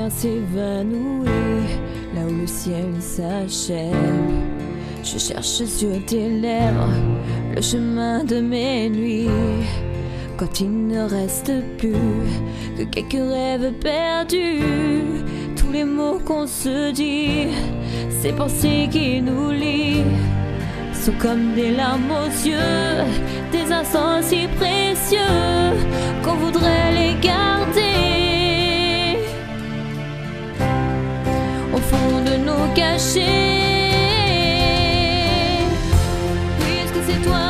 lumière s'évanouit, là où le ciel s'achève. Je cherche sur tes lèvres le chemin de mes nuits, quand il ne reste plus que quelques rêves perdus. Tous les mots qu'on se dit, ces pensées qui nous lient, sont comme des larmes aux yeux, des instants si précieux qu'on voudrait les garder au fond de nos cachets. Puisque c'est toi